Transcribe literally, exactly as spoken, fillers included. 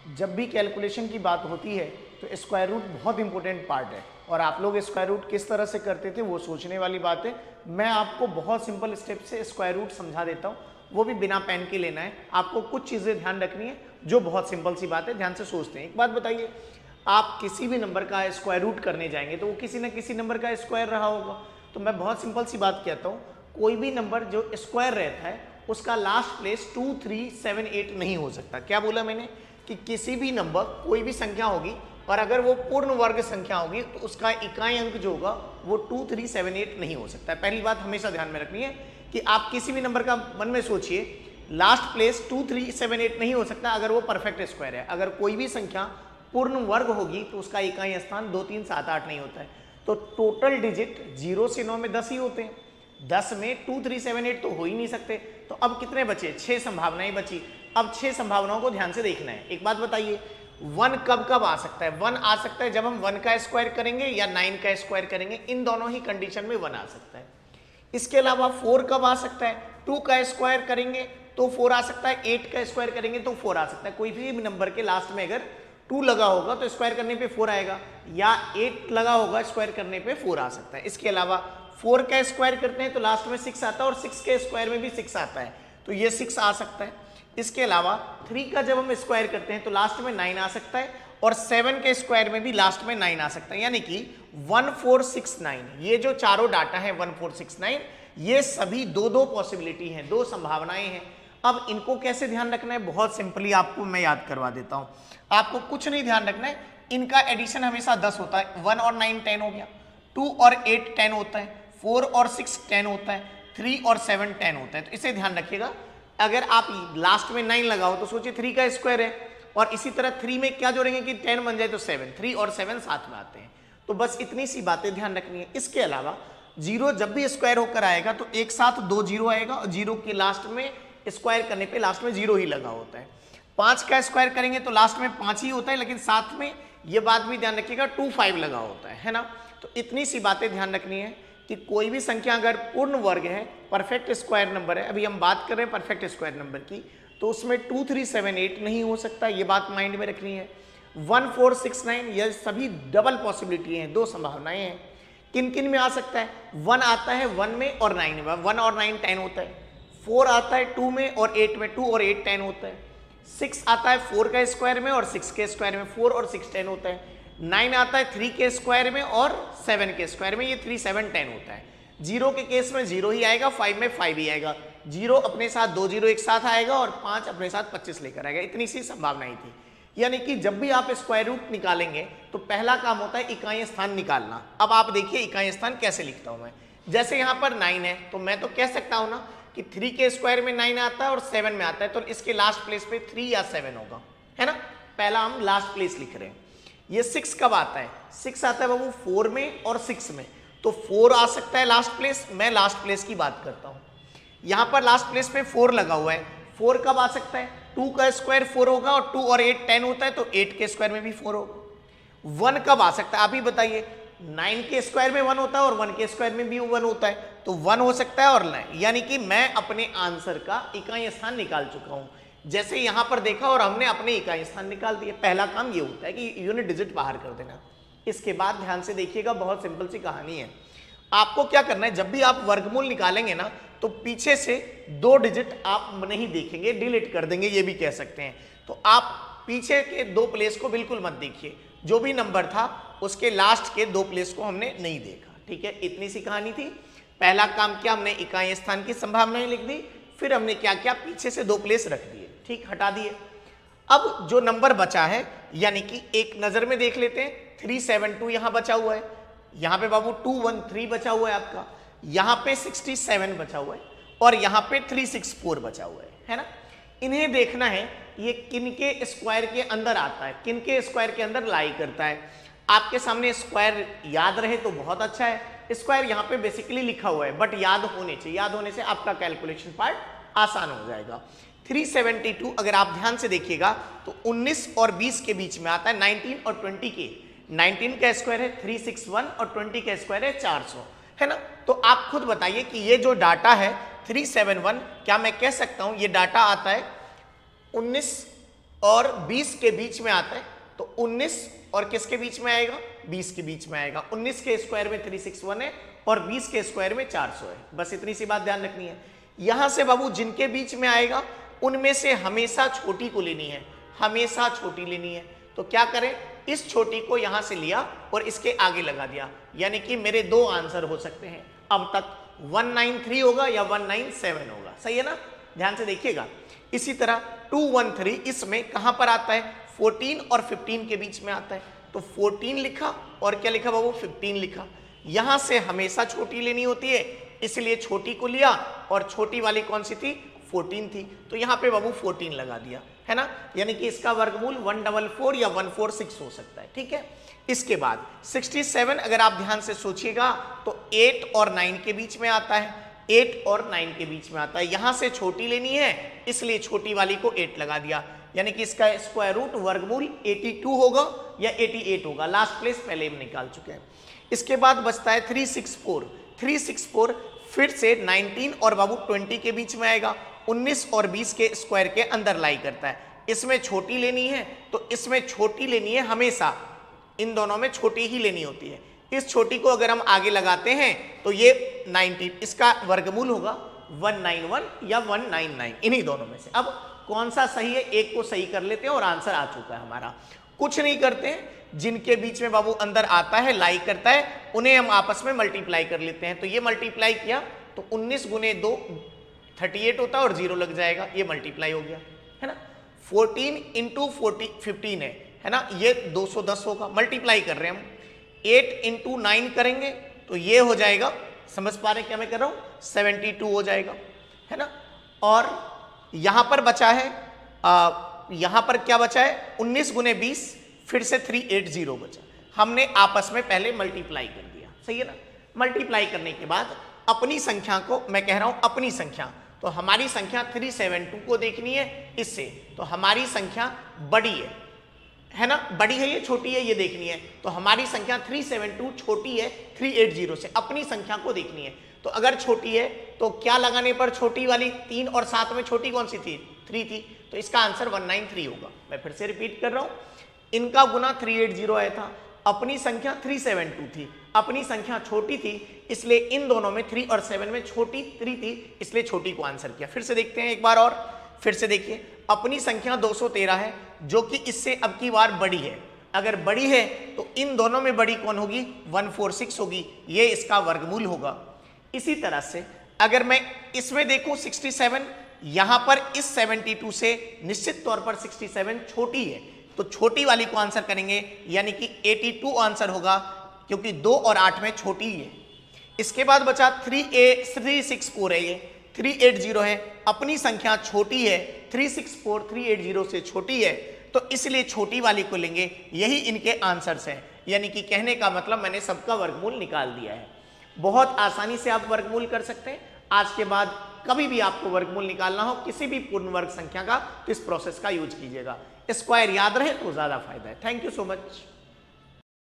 जब भी कैलकुलेशन की बात होती है तो स्क्वायर रूट बहुत इंपॉर्टेंट पार्ट है, और आप लोग स्क्वायर रूट किस तरह से करते थे वो सोचने वाली बात है। मैं आपको बहुत सिंपल स्टेप से स्क्वायर रूट समझा देता हूँ, वो भी बिना पेन के लेना है। आपको कुछ चीज़ें ध्यान रखनी है जो बहुत सिंपल सी बात है, ध्यान से सोचते हैं। एक बात बताइए, आप किसी भी नंबर का स्क्वायर रूट करने जाएंगे तो वो किसी न किसी नंबर का स्क्वायर रहा होगा। तो मैं बहुत सिंपल सी बात कहता हूँ, कोई भी नंबर जो स्क्वायर रहता है उसका last place two three seven eight नहीं हो सकता। क्या बोला मैंने कि किसी भी नंबर, कोई भी संख्या होगी और अगर वो पूर्ण वर्ग संख्या होगी तो उसका इकाई अंक जो होगा वो टू थ्री सेवन एट नहीं हो सकता है। पहली बात हमेशा ध्यान में रखनी है कि आप किसी भी नंबर का मन में सोचिए, last place two three seven eight नहीं हो सकता अगर वो परफेक्ट स्क्वायर है। अगर कोई भी संख्या पूर्ण वर्ग होगी तो उसका इकाई स्थान दो तीन सात आठ नहीं होता है। तो टोटल डिजिट जीरो से नौ में दस ही होते हैं, दस में टू थ्री सेवन एट तो हो ही नहीं सकते। तो अब कितने बचे? छह संभावनाएं बची। अब छह संभावनाओं को ध्यान से देखना है। एक बात बताइए, वन कब कब आ सकता है? वन आ सकता है जब हम वन का स्क्वायर करेंगे या नाइन का स्क्वायर करेंगे, इन दोनों ही कंडीशन में वन आ सकता है। इसके अलावा फोर कब आ सकता है? टू का स्क्वायर करेंगे तो फोर आ सकता है, एट का स्क्वायर करेंगे तो फोर आ सकता है। कोई भी नंबर के लास्ट में अगर टू लगा होगा तो स्क्वायर करने पे फोर आएगा, या एट लगा होगा स्क्वायर करने पे फोर आ सकता है। इसके अलावा फोर का स्क्वायर करते हैं तो लास्ट में सिक्स आता है, और सिक्स के स्क्वायर में भी सिक्स आता है तो ये सिक्स आ सकता है। इसके अलावा थ्री का जब हम स्क्वायर करते हैं तो लास्ट में नाइन आ सकता है, और सेवन के स्क्वायर में भी लास्ट में नाइन आ सकता है। यानी कि वन फोर सिक्स नाइन, ये जो चारों डाटा है वन फोर सिक्स नाइन, ये सभी दो दो पॉसिबिलिटी हैं, दो संभावनाएं हैं। अब इनको कैसे ध्यान रखना है? बहुत सिंपली आपको मैं याद करवा देता हूं। आपको कुछ नहीं ध्यान रखना है, इनका एडिशन हमेशा दस होता है। वन और नाइन टेन हो गया, टू और एट टेन होता है, फोर और सिक्स टेन होता है, थ्री और सेवन टेन होता है। तो इसे ध्यान रखिएगा, अगर आप लास्ट में नाइन लगाओ तो सोचिए थ्री का स्क्वायर है, और इसी तरह थ्री में क्या जोड़ेंगे कि टेन बन जाए तो सेवन, थ्री और सेवन साथ में आते हैं। तो बस इतनी सी बातें ध्यान रखनी है। इसके अलावा जीरो जब भी स्क्वायर होकर आएगा तो एक साथ दो जीरो आएगा, और जीरो के लास्ट में स्क्वायर करने पे लास्ट में जीरो ही लगा होता है। पांच का स्क्वायर करेंगे तो लास्ट में पांच ही होता है, लेकिन साथ में ये बात भी ध्यान रखिएगा टू फाइव लगा होता है, है ना। तो इतनी सी बातें ध्यान रखनी है कि कोई भी संख्या अगर पूर्ण वर्ग है, परफेक्ट स्क्वायर नंबर है, अभी हम बात कर रहे हैं परफेक्ट स्क्वायर नंबर की, तो उसमें टू थ्री सेवन एट नहीं हो सकता। ये बात माइंड में रखनी है। वन फोर सिक्स नाइन, ये सभी डबल पॉसिबिलिटी हैं, दो संभावनाएं हैं। किन किन में आ सकता है? वन आता है वन में और नाइन में, वन और नाइन टेन होता है। फोर आता है टू में और एट में, टू और एट टेन होता है। सिक्स आता है फोर का स्क्वायर में और सिक्स के स्क्वायर में, फोर और सिक्स टेन होता है। नाइन आता है थ्री के स्क्वायर में और सेवन के स्क्वायर में, ये थ्री सेवन टेन होता है। जीरो के केस में जीरो ही आएगा, फाइव में फाइव ही आएगा। जीरो अपने साथ दो जीरो एक साथ आएगा, और पांच अपने साथ पच्चीस लेकर आएगा। इतनी सी संभावनाएं थी। यानी कि जब भी आप स्क्वायर रूट निकालेंगे तो पहला काम होता है इकाई स्थान निकालना। अब आप देखिए इकाई स्थान कैसे लिखता हूं मैं। जैसे यहाँ पर नाइन है तो मैं तो कह सकता हूं ना कि थ्री के स्क्वायर में नाइन आता है और सेवन में आता है, तो इसके लास्ट प्लेस पे थ्री या सेवन होगा, है ना। पहला हम लास्ट प्लेस लिख रहे हैं। ये सिक्स कब आता है? सिक्स आता है बाबू फोर में और सिक्स में, तो फोर आ सकता है लास्ट प्लेस। मैं लास्ट प्लेस की बात करता हूं। यहां पर लास्ट प्लेस पे फोर लगा हुआ है, फोर कब आ सकता है? टू का स्क्वायर फोर होगा, और टू और एट टेन होता है, तो एट के स्क्वायर में भी फोर होगा। वन कब आ सकता है? आप ही बताइए। नाइन के स्क्वायर में वन होता है और वन के स्क्वायर में भी वन होता है, तो वन हो सकता है और नाइन। यानी कि मैं अपने आंसर का इकाई स्थान निकाल चुका हूं। जैसे यहां पर देखा और हमने अपने इकाई स्थान निकाल दिए। पहला काम ये होता है कि यूनिट डिजिट बाहर कर देना। इसके बाद ध्यान से देखिएगा, बहुत सिंपल सी कहानी है। आपको क्या करना है, जब भी आप वर्गमूल निकालेंगे ना तो पीछे से दो डिजिट आप नहीं देखेंगे, डिलीट कर देंगे, ये भी कह सकते हैं। तो आप पीछे के दो प्लेस को बिल्कुल मत देखिए। जो भी नंबर था उसके लास्ट के दो प्लेस को हमने नहीं देखा, ठीक है। इतनी सी कहानी थी। पहला काम किया हमने, इकाई स्थान की संभावनाएं लिख दी। फिर हमने क्या किया, पीछे से दो प्लेस रख दिए, ठीक, हटा दिए। अब जो नंबर बचा है, यानी कि एक नजर में देख लेते हैं। थ्री सेवन टू यहां बचा हुआ है, यहां पे बाबू टू वन थ्री बचा हुआ है आपका, यहां पे सिक्सटी सेवन बचा हुआ है, और यहां पे थ्री सिक्स फोर बचा हुआ है, है ना। इन्हें देखना है ये किनके स्क्वायर के अंदर आता है, किनके स्क्वायर के अंदर लाई करता है। आपके सामने स्क्वायर याद रहे तो बहुत अच्छा है। स्क्वायर यहाँ पे बेसिकली लिखा हुआ है, बट याद होने चाहिए। याद होने से आपका कैलकुलेशन पार्ट आसान हो जाएगा। थ्री सेवेंटी टू अगर आप ध्यान से देखिएगा तो उन्नीस और बीस के बीच में आता है, नाइनटीन और ट्वेंटी के। नाइनटीन का स्क्वायर है थ्री सिक्स वन और ट्वेंटी का स्क्वायर है चार सौ, है ना। तो आप खुद बताइए कि ये जो डाटा है थ्री सेवन वन, क्या मैं कह सकता हूं ये डाटा आता है उन्नीस और बीस के बीच में आता है तो उन्नीस और किसके बीच में आएगा, बीस के बीच में आएगा। उन्नीस के स्क्वायर में तीन सौ इकसठ है और बीस के स्क्वायर में चार सौ है। बस इतनी सी बात ध्यान रखनी है। यहां से बाबू जिनके बीच में आएगा उनमें से हमेशा छोटी को लेनी है, हमेशा छोटी लेनी है। तो क्या करें, इस छोटी को यहां से लिया और इसके आगे लगा दिया, यानी कि मेरे दो आंसर हो सकते हैं अब तक, एक सौ तिरानवे होगा या एक सौ सत्तानवे होगा। सही है ना, ध्यान से देखिएगा। इसी तरह दो सौ तेरह इसमें कहां पर आता है, चौदह और पंद्रह के बीच में आता है। तो चौदह लिखा और क्या लिखा बाबू, पंद्रह लिखा। यहां से हमेशा छोटी लेनी होती है, इसलिए छोटी को लिया और छोटी वाली कौन सी थी, चौदह थी। तो यहां पे बाबू चौदह लगा दिया, है ना, यानी कि इसका वर्गमूल एक सौ चौवालीस या एक सौ छियालीस हो सकता है। ठीक है, इसके बाद सड़सठ अगर आप ध्यान से सोचिएगा तो आठ और नौ के बीच में आता है, आठ और नौ के बीच में आता है। यहां से छोटी लेनी है इसलिए छोटी वाली को आठ लगा दिया, यानी कि इसका स्क्वायर रूट वर्गमूल बयासी होगा या अठासी होगा। लास्ट प्लेस पहले हम निकाल चुके हैं। इसके बाद बचता है तीन सौ चौंसठ। तीन सौ चौंसठ फिर से उन्नीस और बाबू बीस के बीच में आएगा, उन्नीस और बीस के स्क्वायर के अंदर लाई करता है। इसमें छोटी लेनी है तो इसमें छोटी लेनी है, हमेशा इन दोनों में छोटी ही लेनी होती है। इस छोटी को अगर हम आगे लगाते हैं तो ये नब्बे, इसका वर्गमूल होगा एक सौ इक्यानवे या एक सौ निन्यानवे, इन्हीं दोनों में से। अब कौन सा सही है, एक को सही कर लेते हैं और आंसर आ चुका है हमारा। कुछ नहीं करते हैं, जिनके बीच में बाबू अंदर आता है, लाई करता है, उन्हें हम आपस में मल्टीप्लाई कर लेते हैं। तो ये मल्टीप्लाई किया तो उन्नीस गुने दो अड़तीस होता है और जीरो लग जाएगा, ये मल्टीप्लाई हो गया, है ना। चौदह इंटू पंद्रह है है ना, ये दो सौ दस होगा। मल्टीप्लाई कर रहे हैं हम, आठ इंटू नाइन करेंगे तो ये हो जाएगा, समझ पा रहे हैं क्या मैं कर रहा हूं, बहत्तर हो जाएगा, है ना। और यहां पर बचा है, आ, यहां पर क्या बचा है, उन्नीस गुने बीस, फिर से तीन सौ अस्सी बचा। हमने आपस में पहले मल्टीप्लाई कर दिया, सही है ना। मल्टीप्लाई करने के बाद अपनी संख्या को, मैं कह रहा हूं अपनी संख्या, तो हमारी संख्या तीन सौ बहत्तर को देखनी है इससे, तो हमारी संख्या बड़ी है है ना, बड़ी है ये छोटी है ये देखनी है। तो हमारी संख्या तीन सौ बहत्तर छोटी है तीन सौ अस्सी से, अपनी संख्या को देखनी है। तो अगर छोटी है तो क्या लगाने पर छोटी वाली, तीन और सात में छोटी कौन सी थी, तीन थी, तो इसका आंसर एक सौ तिरानवे होगा। मैं फिर से रिपीट कर रहा हूं, इनका गुना तीन सौ अस्सी आया था, अपनी संख्या तीन सौ बहत्तर थी, अपनी संख्या छोटी थी इसलिए इन दोनों में तीन और सात में छोटी तीन थी, इसलिए छोटी को आंसर किया। फिर से देखते हैं एक बार और, फिर से देखिए, अपनी संख्या दो सौ तेरह है जो कि इससे अब की बार बड़ी है। अगर बड़ी है तो इन दोनों में बड़ी कौन होगी, एक सौ छियालीस होगी, ये इसका वर्गमूल होगा। इसी तरह से अगर मैं इसमें देखूं सड़सठ, यहां पर इस बहत्तर से निश्चित तौर पर सड़सठ छोटी है, तो छोटी वाली को आंसर करेंगे, यानी कि बयासी आंसर होगा, क्योंकि दो और आठ में छोटी ही है। इसके बाद बचा three a three six four है, ये थ्री एट जीरो है, अपनी संख्या छोटी है, three six four three eight zero से छोटी है, तो इसलिए छोटी वाली को लेंगे। यही इनके आंसर्स हैं, यानी कि कहने का मतलब मैंने सबका वर्गमूल निकाल दिया है। बहुत आसानी से आप वर्गमूल कर सकते हैं। आज के बाद कभी भी आपको वर्गमूल निकालना हो किसी भी पूर्ण वर्ग संख्या का, तो इस प्रोसेस का यूज कीजिएगा। स्क्वायर याद रहे तो ज्यादा फायदा है। Thank you so much.